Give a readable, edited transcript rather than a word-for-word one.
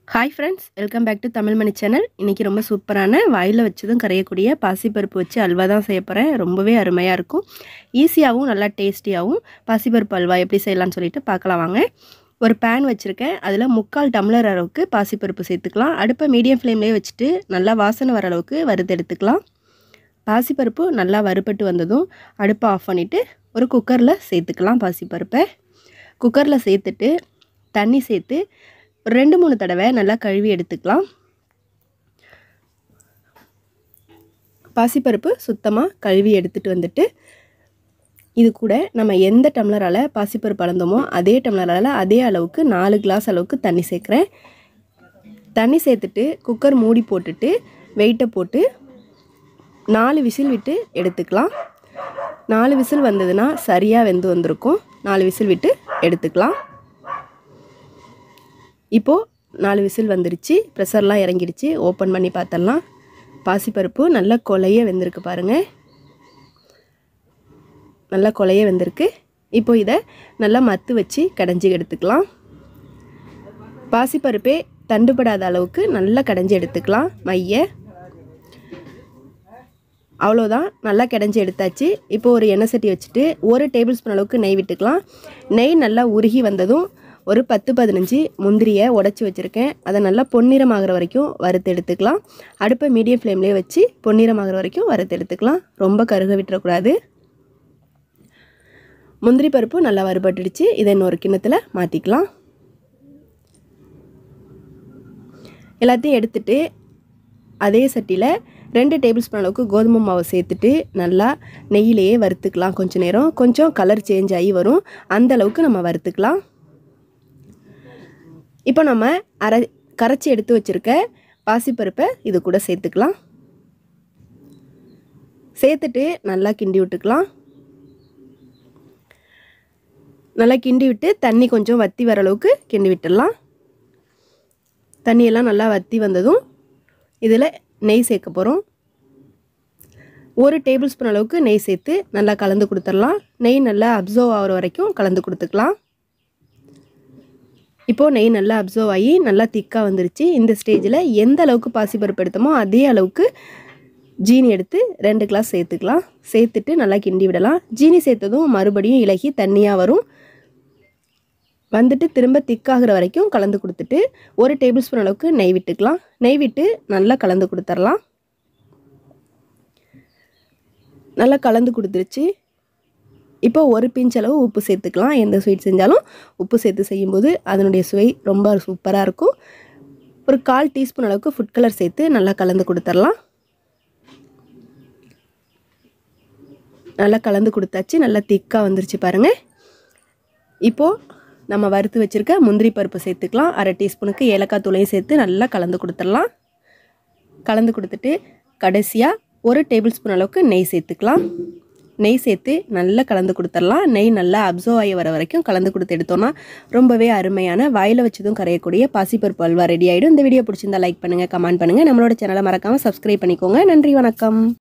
Hi friends, welcome back to Tamil Mani channel. இன்றைக்கி ரொம்ப சூப்பரான வாயில் வச்சதும் கரையக்கூடிய பாசிப்பருப்பு வச்சு அல்வா தான் செய்ய போகிறேன். ரொம்பவே அருமையாக இருக்கும். ஈஸியாகவும் நல்லா டேஸ்டியாகவும் பாசிப்பருப்பு அல்வா எப்படி செய்யலாம்னு சொல்லிட்டு பார்க்கலாம் வாங்க. ஒரு பேன் வச்சுருக்கேன். அதில் 3/4 டம்ளர் அளவுக்கு பாசிப்பருப்பு சேர்த்துக்கலாம். அடுப்பை மீடியம் ஃப்ளேம்லேயே வச்சுட்டு நல்லா வாசனை வர அளவுக்கு வறுத்து எடுத்துக்கலாம். பாசிப்பருப்பு நல்லா வறுபட்டு வந்ததும் அடுப்பை ஆஃப் பண்ணிவிட்டு ஒரு குக்கரில் சேர்த்துக்கலாம். பாசிப்பருப்பை குக்கரில் சேர்த்துட்டு தண்ணி சேர்த்து 2-3 தடவை நல்லா கழுவி எடுத்துக்கலாம். பாசிப்பருப்பு சுத்தமாக கழுவி எடுத்துகிட்டு வந்துட்டு இது கூட நம்ம எந்த டம்ளரால் பாசிப்பருப்பு அளந்தோமோ அதே டம்ளரால் அதே அளவுக்கு 4 கிளாஸ் அளவுக்கு தண்ணி சேர்க்குறேன். தண்ணி சேர்த்துட்டு குக்கர் மூடி போட்டுட்டு வெயிட்டை போட்டு 4 விசில் விட்டு எடுத்துக்கலாம். 4 விசில் வந்ததுன்னா சரியாக வெந்து வந்திருக்கும். 4 விசில் விட்டு எடுத்துக்கலாம். இப்போது 4 விசில் வந்துருச்சு. ப்ரெஷர்லாம் இறங்கிடுச்சு. ஓப்பன் பண்ணி பார்த்துடலாம். பாசிப்பருப்பு நல்லா கொலைய வெந்திருக்கு பாருங்கள். நல்லா கொலைய வெந்திருக்கு. இப்போ இதை நல்லா மத்து வச்சு கடைஞ்சி எடுத்துக்கலாம். பாசிப்பருப்பே தண்டுபடாத அளவுக்கு நல்லா கடைஞ்சி எடுத்துக்கலாம். மைய அவ்வளோதான், நல்லா கடைஞ்சி எடுத்தாச்சு. இப்போது ஒரு எண்ணெய் சட்டி வச்சுட்டு 1 டேபிள் ஸ்பூன் அளவுக்கு நெய் விட்டுக்கலாம். நெய் நல்லா உருகி வந்ததும் ஒரு 10-15 முந்திரியை உடச்சி வச்சுருக்கேன். அதை நல்லா பொன்னிறமாகிற வரைக்கும் வறுத்து எடுத்துக்கலாம். அடுப்பை மீடியம் ஃப்ளேம்லேயே வச்சு பொன்னிறமாகிற வரைக்கும் வறுத்து எடுத்துக்கலாம். ரொம்ப கருக விட்டுறக்கூடாது. முந்திரி பருப்பு நல்லா வறுபட்டுடுச்சு. இதை இன்னொரு கிண்ணத்தில் மாற்றிக்கலாம். எல்லாத்தையும் எடுத்துட்டு அதே சட்டியில் 2 டேபிள் ஸ்பூன் அளவுக்கு கோதுமை மாவு சேர்த்துட்டு நல்லா நெய்யிலேயே வறுத்துக்கலாம். கொஞ்சம் நேரம் கொஞ்சம் கலர் சேஞ்ச் ஆகி வரும். அந்த அளவுக்கு நம்ம வறுத்துக்கலாம். இப்போ நம்ம கரைச்சி எடுத்து வச்சுருக்க பாசிப்பருப்பை இது கூட சேர்த்துக்கலாம். சேர்த்துட்டு நல்லா கிண்டி விட்டுக்கலாம். நல்லா கிண்டி விட்டு தண்ணி கொஞ்சம் வற்றி வர அளவுக்கு கிண்டி விட்டுடலாம். தண்ணியெல்லாம் நல்லா வற்றி வந்ததும் இதில் நெய் சேர்க்க போகிறோம். 1 டேபிள் ஸ்பூன் அளவுக்கு நெய் சேர்த்து நல்லா கலந்து கொடுத்துடலாம். நெய் நல்லா அப்சர்வ் ஆகிற வரைக்கும் கலந்து கொடுத்துக்கலாம். இப்போது நெய் நல்லா அப்சர்வ் ஆகி நல்லா திக்காக வந்துருச்சு. இந்த ஸ்டேஜில் எந்த அளவுக்கு பாசிப்பருப்பு எடுத்தோமோ அதே அளவுக்கு ஜீனி எடுத்து 2 கிளாஸ் சேர்த்துக்கலாம். சேர்த்துட்டு நல்லா கிண்டி விடலாம். ஜீனி சேர்த்ததும் மறுபடியும் இலகி தண்ணியாக வரும். வந்துட்டு திரும்ப திக்காகிற வரைக்கும் கலந்து கொடுத்துட்டு 1 டேபிள் ஸ்பூன் அளவுக்கு நெய் விட்டுக்கலாம். நெய் விட்டு நல்லா கலந்து கொடுத்துடலாம். நல்லா கலந்து கொடுத்துருச்சு. இப்போ 1 பிஞ்ச் அளவு உப்பு சேர்த்துக்கலாம். எந்த ஸ்வீட் செஞ்சாலும் உப்பு சேர்த்து செய்யும்போது அதனுடைய சுவை ரொம்ப சூப்பராக இருக்கும். ஒரு 1/4 டீஸ்பூன் அளவுக்கு ஃபுட் கலர் சேர்த்து நல்லா கலந்து கொடுத்துடலாம். நல்லா கலந்து கொடுத்தாச்சு. நல்லா திக்காக வந்துருச்சு பாருங்கள். இப்போது நம்ம வறுத்து வச்சுருக்க முந்திரி பருப்பு சேர்த்துக்கலாம். 1/2 டீஸ்பூனுக்கு ஏலக்காய் தூளையும் சேர்த்து நல்லா கலந்து கொடுத்துடலாம். கலந்து கொடுத்துட்டு கடைசியாக 1 டேபிள் ஸ்பூன் அளவுக்கு நெய் சேர்த்துக்கலாம். நெய் சேர்த்து நல்லா கலந்து கொடுத்துடலாம். நெய் நல்லா அப்சர்வ் ஆகி வர வரைக்கும் கலந்து கொடுத்து எடுத்தோன்னா ரொம்பவே அருமையான வாயில் வச்சதும் கரையக்கூடிய பாசிப்பருப்பு அல்வா ரெடி ஆகிடும். இந்த வீடியோ பிடிச்சிருந்தா லைக் பண்ணுங்கள், கமெண்ட் பண்ணுங்கள். நம்மளோட சேனலை மறக்காமல் சப்ஸ்கிரைப் பண்ணிக்கோங்க. நன்றி, வணக்கம்.